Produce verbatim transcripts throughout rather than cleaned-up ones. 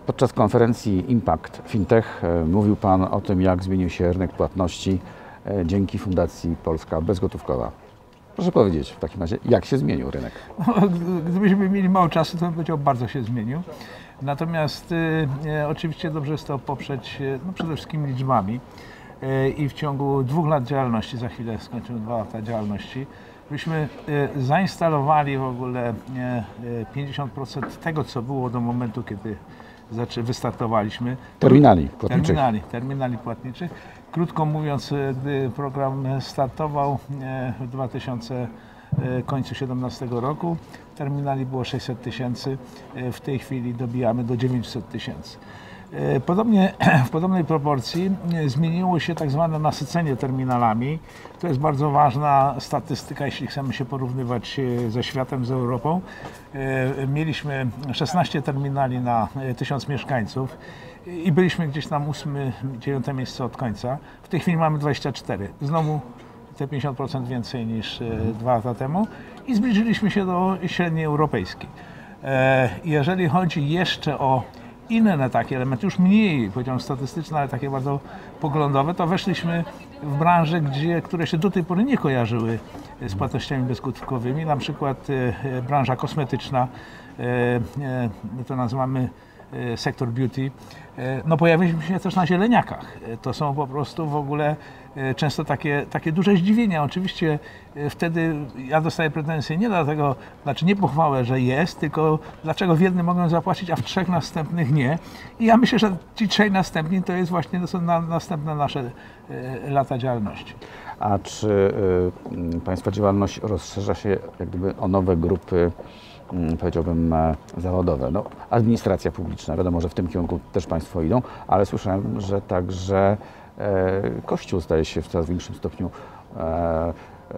Podczas konferencji Impact Fintech mówił Pan o tym, jak zmienił się rynek płatności dzięki Fundacji Polska Bezgotówkowa. Proszę powiedzieć w takim razie, jak się zmienił rynek? No, gdybyśmy mieli mało czasu, to bym powiedział, bardzo się zmienił. Natomiast e, oczywiście dobrze jest to poprzeć no, przede wszystkim liczbami. E, I w ciągu dwóch lat działalności, za chwilę skończymy dwa lata działalności, byśmy e, zainstalowali w ogóle e, pięćdziesiąt procent tego, co było do momentu, kiedy wystartowaliśmy. Terminali płatniczych. Terminali, terminali płatniczych. Krótko mówiąc, gdy program startował w dwa tysiące końcu siedemnastego roku, terminali było sześćset tysięcy, w tej chwili dobijamy do dziewięćset tysięcy. Podobnie, w podobnej proporcji zmieniło się tak zwane nasycenie terminalami. To jest bardzo ważna statystyka, jeśli chcemy się porównywać ze światem, z Europą. Mieliśmy szesnaście terminali na tysiąc mieszkańców i byliśmy gdzieś tam ósme, dziewiąte miejsce od końca. W tej chwili mamy dwadzieścia cztery. Znowu te pięćdziesiąt procent więcej niż dwa lata temu i zbliżyliśmy się do średniej europejskiej. Jeżeli chodzi jeszcze o inne takie elementy, już mniej, powiedziałem, statystyczne, ale takie bardzo poglądowe, to weszliśmy w branże, gdzie, które się do tej pory nie kojarzyły z płatnościami bezgotówkowymi, na przykład e, branża kosmetyczna, e, e, to nazywamy e, sektor beauty. E, no pojawiliśmy się też na zieleniakach. E, to są po prostu w ogóle e, często takie, takie duże zdziwienia. Oczywiście e, wtedy ja dostaję pretensje nie dlatego, znaczy nie pochwałę, że jest, tylko dlaczego w jednym mogą zapłacić, a w trzech następnych nie. I ja myślę, że ci trzej następni to jest właśnie to są na, następne nasze e, lata działalności. A czy y, Państwa działalność rozszerza się jak gdyby o nowe grupy, y, powiedziałbym, e, zawodowe? No, administracja publiczna, wiadomo, że w tym kierunku też Państwo idą, ale słyszałem, że także e, Kościół staje się w coraz większym stopniu e, e,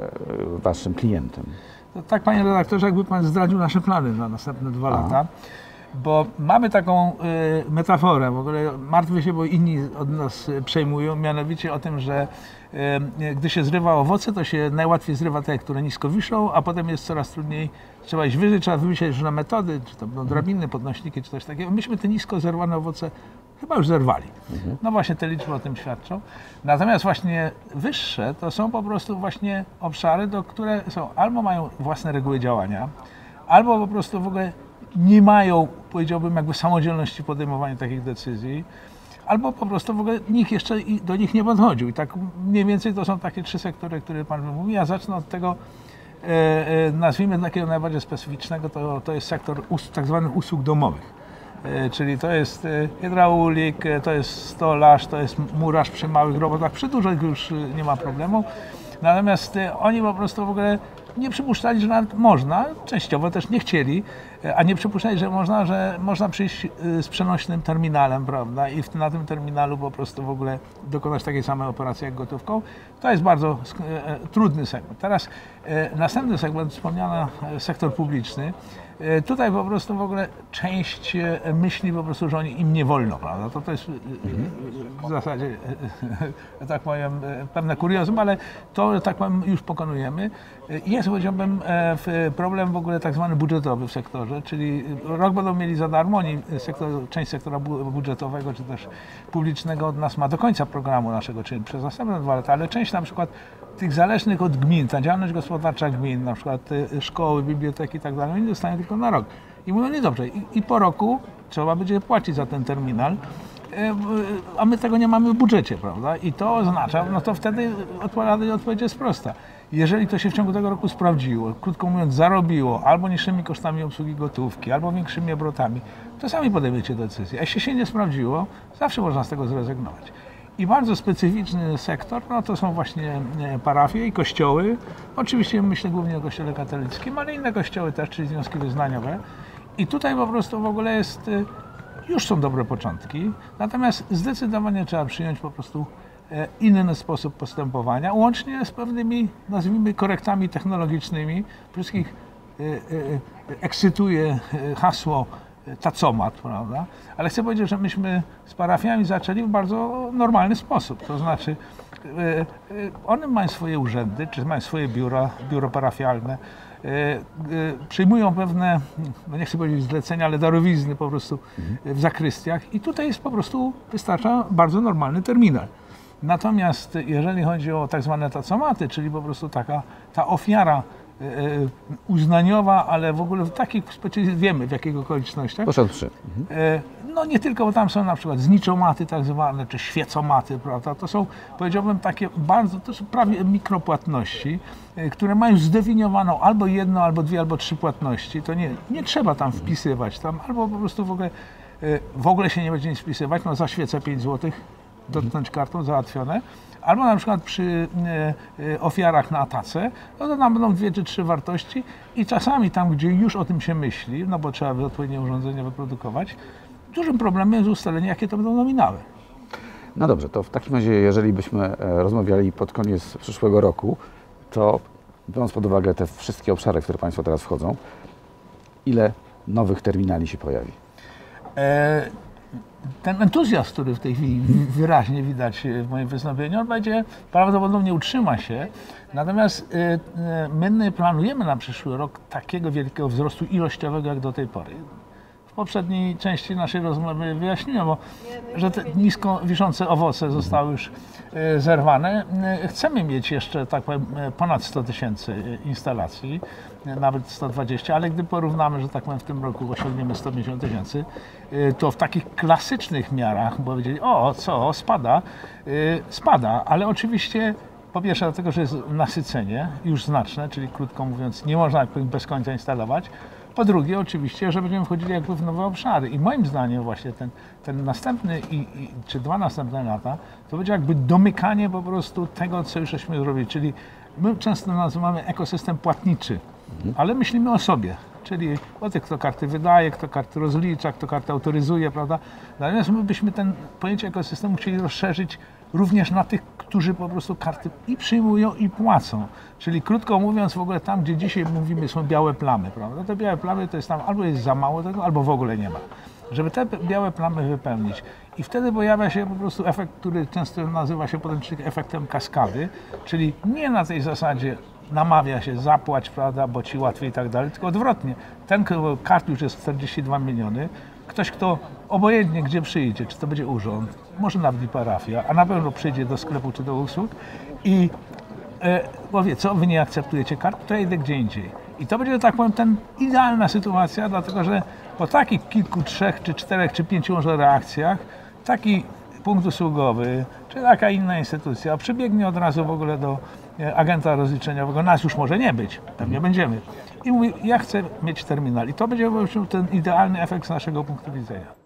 Waszym klientem. No tak, panie redaktorze, jakby Pan zdradził nasze plany na następne dwa A. lata. Bo mamy taką y, metaforę, w ogóle martwię się, bo inni od nas przejmują, mianowicie o tym, że y, gdy się zrywa owoce, to się najłatwiej zrywa te, które nisko wiszą, a potem jest coraz trudniej, trzeba iść wyżej, trzeba wymyśleć różne metody, czy to będą drabiny, podnośniki, czy coś takiego. Myśmy te nisko zerwane owoce chyba już zerwali. Mhm. No właśnie te liczby o tym świadczą. Natomiast właśnie wyższe to są po prostu właśnie obszary, do które są albo mają własne reguły działania, albo po prostu w ogóle nie mają, powiedziałbym, jakby samodzielności podejmowania takich decyzji, albo po prostu w ogóle nikt jeszcze do nich nie podchodził. I tak mniej więcej to są takie trzy sektory, które Pan mówi. Ja zacznę od tego, e, e, nazwijmy takiego najbardziej specyficznego, to, to jest sektor us, tak zwanych usług domowych. E, czyli to jest e, hydraulik, e, to jest stolarz, to jest murarz przy małych robotach, przy dużych już nie ma problemu. Natomiast e, oni po prostu w ogóle nie przypuszczali, że nawet można, częściowo też nie chcieli, a nie przypuszczali, że można, że można przyjść z przenośnym terminalem, prawda, i w, na tym terminalu po prostu w ogóle dokonać takiej samej operacji jak gotówką. To jest bardzo e, trudny segment. Teraz e, następny segment, wspomniany sektor publiczny. E, tutaj po prostu w ogóle część e, myśli po prostu, że oni, im nie wolno, prawda. To, to jest mhm. w zasadzie, e, tak powiem, e, pewne kuriozum, ale to, tak powiem, już pokonujemy. Jest, powiedziałbym, e, problem w ogóle tak zwany budżetowy w sektorze, czyli rok będą mieli za darmo, oni sektor, część sektora budżetowego czy też publicznego od nas ma do końca programu naszego, czyli przez następne dwa lata, ale część na przykład tych zależnych od gmin, ta działalność gospodarcza gmin, na przykład szkoły, biblioteki i tak dalej, oni dostają tylko na rok. I mówią, nie dobrze, i, i po roku trzeba będzie płacić za ten terminal, a my tego nie mamy w budżecie, prawda? I to oznacza, no to wtedy odpowiedź jest prosta. Jeżeli to się w ciągu tego roku sprawdziło, krótko mówiąc zarobiło, albo niższymi kosztami obsługi gotówki, albo większymi obrotami, to sami podejmiecie decyzję. A jeśli się nie sprawdziło, zawsze można z tego zrezygnować. I bardzo specyficzny sektor, no to są właśnie parafie i kościoły. Oczywiście myślę głównie o kościele katolickim, ale inne kościoły też, czyli związki wyznaniowe. I tutaj po prostu w ogóle jest, już są dobre początki, natomiast zdecydowanie trzeba przyjąć po prostu inny sposób postępowania, łącznie z pewnymi, nazwijmy, korektami technologicznymi. Wszystkich ekscytuje hasło tacomat, prawda? Ale chcę powiedzieć, że myśmy z parafiami zaczęli w bardzo normalny sposób. To znaczy One mają swoje urzędy, czy mają swoje biura, biuro parafialne, przyjmują pewne, no nie chcę powiedzieć zlecenia, ale darowizny po prostu w zakrystiach i tutaj jest po prostu, wystarcza bardzo normalny terminal. Natomiast jeżeli chodzi o tak zwane tacomaty, czyli po prostu taka ta ofiara uznaniowa, ale w ogóle w takich, wiemy w jakich okolicznościach. Proszę trzy. Mhm. No nie tylko, bo tam są na przykład zniczomaty tak zwane, czy świecomaty, prawda? To są, powiedziałbym, takie bardzo, to są prawie mikropłatności, które mają zdefiniowaną albo jedno, albo dwie, albo trzy płatności. To nie, nie trzeba tam wpisywać, tam albo po prostu w ogóle, w ogóle się nie będzie nic wpisywać, no za świecę pięć złotych, dotknąć kartą, załatwione. Albo na przykład przy e, ofiarach na tacę, no to tam będą dwie czy trzy wartości i czasami tam, gdzie już o tym się myśli, no bo trzeba by odpowiednie urządzenie wyprodukować, dużym problemem jest ustalenie, jakie to będą nominały. No dobrze, to w takim razie, jeżeli byśmy rozmawiali pod koniec przyszłego roku, to biorąc pod uwagę te wszystkie obszary, w które Państwo teraz wchodzą, ile nowych terminali się pojawi? E Ten entuzjazm, który w tej chwili wyraźnie widać w moim wystąpieniu, on będzie prawdopodobnie utrzyma się. Natomiast my nie planujemy na przyszły rok takiego wielkiego wzrostu ilościowego jak do tej pory. W poprzedniej części naszej rozmowy wyjaśniłem, bo, że te nisko wiszące owoce zostały już zerwane. Chcemy mieć jeszcze, tak powiem, ponad sto tysięcy instalacji, nawet sto dwadzieścia, ale gdy porównamy, że tak powiem w tym roku osiągniemy sto pięćdziesiąt tysięcy, to w takich klasycznych miarach, bo powiedzieli, o co, spada, spada, ale oczywiście po pierwsze dlatego, że jest nasycenie już znaczne, czyli krótko mówiąc nie można bez końca instalować. Po drugie oczywiście, że będziemy wchodzili jakby w nowe obszary i moim zdaniem właśnie ten, ten następny i, i, czy dwa następne lata to będzie jakby domykanie po prostu tego, co już żeśmy zrobili, czyli my często nazywamy ekosystem płatniczy, mhm. ale myślimy o sobie, czyli o tych, kto karty wydaje, kto karty rozlicza, kto karty autoryzuje, prawda? Natomiast my byśmy ten pojęcie ekosystemu chcieli rozszerzyć również na tych, którzy po prostu karty i przyjmują, i płacą. Czyli krótko mówiąc, w ogóle tam, gdzie dzisiaj mówimy, są białe plamy, prawda? Te białe plamy to jest tam albo jest za mało tego, albo w ogóle nie ma. Żeby te białe plamy wypełnić. I wtedy pojawia się po prostu efekt, który często nazywa się potem efektem kaskady, czyli nie na tej zasadzie namawia się zapłać, prawda, bo ci łatwiej i tak dalej, tylko odwrotnie. Ten kart już jest czterdzieści dwa miliony, ktoś, kto obojętnie gdzie przyjdzie, czy to będzie urząd, może nawet i parafia, a na pewno przyjdzie do sklepu czy do usług i e, powie, co, wy nie akceptujecie kart, to ja idę gdzie indziej. I to będzie, tak powiem, ten idealna sytuacja, dlatego że po takich kilku, trzech, czy czterech, czy pięciu może reakcjach, taki punkt usługowy, czy taka inna instytucja przybiegnie od razu w ogóle do agenta rozliczeniowego, nas już może nie być, pewnie będziemy. I mówi, ja chcę mieć terminal. I to będzie ten idealny efekt z naszego punktu widzenia.